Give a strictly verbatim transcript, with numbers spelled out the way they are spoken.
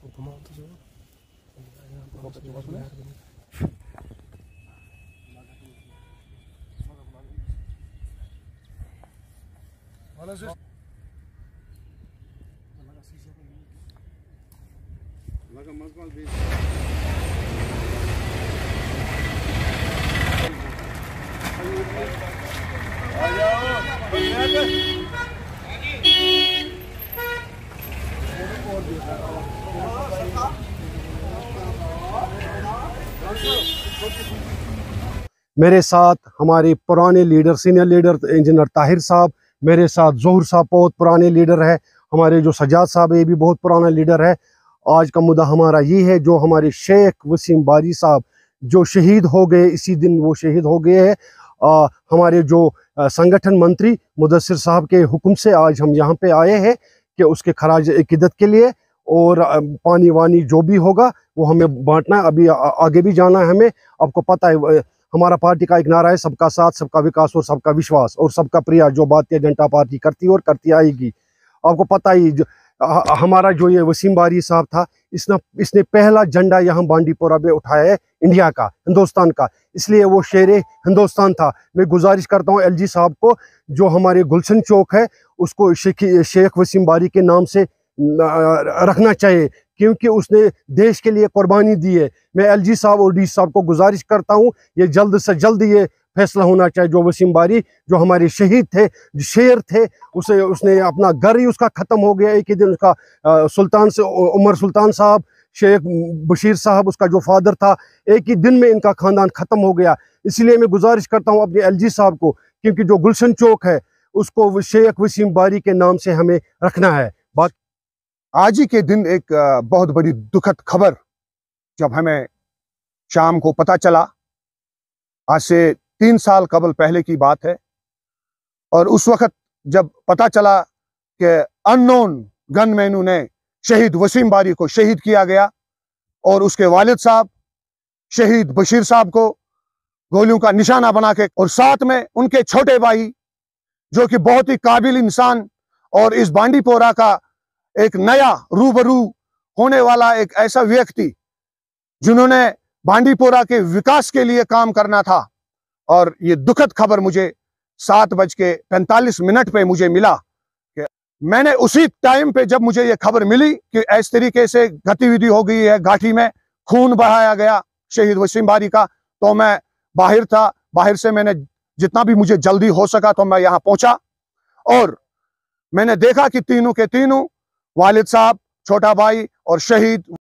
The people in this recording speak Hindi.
मेरे साथ हमारे पुराने leader, senior leader engineer Tahir sahab, मेरे साथ जोहर साहब बहुत पुराने लीडर है, हमारे जो सजाद साहब ये भी बहुत पुराना लीडर है। आज का मुद्दा हमारा ये है, जो हमारे शेख वसीम बारी साहब जो शहीद हो गए, इसी दिन वो शहीद हो गए हैं। आ, हमारे जो आ, संगठन मंत्री मुदस्सिर साहब के हुक्म से आज हम यहाँ पे आए हैं कि उसके खराज अकीदत के लिए, और आ, पानी वानी जो भी होगा वो हमें बांटना है। अभी आ, आगे भी जाना है हमें। आपको पता है हमारा पार्टी का एक नारा है, सबका साथ, सबका विकास और सबका विश्वास और सबका प्रिय, जो भारतीय जनता पार्टी करती है और करती आएगी। आपको पता ही जो, आ, हमारा जो ये वसीम बारी साहब था, इसने इसने पहला झंडा यहाँ बांडीपोरा में उठाया है, इंडिया का, हिंदुस्तान का, इसलिए वो शेरे हिंदुस्तान था। मैं गुजारिश करता हूँ एलजी साहब को, जो हमारे गुलशन चौक है उसको शेख वसीम बारी के नाम से रखना चाहिए, क्योंकि उसने देश के लिए कुर्बानी दी है। मैं एलजी साहब और डी साहब को गुजारिश करता हूँ, ये जल्द से जल्द ये फैसला होना चाहिए। जो वसीम बारी जो हमारे शहीद थे, जो शेर थे, उसे उसने अपना घर ही उसका ख़त्म हो गया। एक ही दिन उसका आ, सुल्तान से उमर सुल्तान साहब, शेख बशीर साहब उसका जो फादर था, एक ही दिन में इनका ख़ानदान ख़त्म हो गया। इसलिए मैं गुजारिश करता हूँ अपने एलजी साहब को, क्योंकि जो गुलशन चौक है उसको शेख वसीम बारी के नाम से हमें रखना है। बात आज ही के दिन एक बहुत बड़ी दुखद खबर जब हमें शाम को पता चला, आज से तीन साल कबल पहले की बात है, और उस वक्त जब पता चला कि अननोन गनमैनों ने शहीद वसीम बारी को शहीद किया गया, और उसके वालिद साहब शहीद बशीर साहब को गोलियों का निशाना बना के, और साथ में उनके छोटे भाई जो कि बहुत ही काबिल इंसान और इस बांडीपोरा का एक नया रूबरू होने वाला एक ऐसा व्यक्ति जिन्होंने बांडीपोरा के विकास के लिए काम करना था। और ये दुखद खबर मुझे सात बज के पैंतालीस मिनट पे मुझे मिला कि मैंने उसी टाइम पे, जब मुझे ये खबर मिली कि इस तरीके से गतिविधि हो गई है, घाटी में खून बहाया गया शहीद वसीम बारी का, तो मैं बाहर था। बाहर से मैंने जितना भी मुझे जल्दी हो सका तो मैं यहाँ पहुंचा, और मैंने देखा कि तीनों के तीनों, वालिद साहब, छोटा भाई और शहीद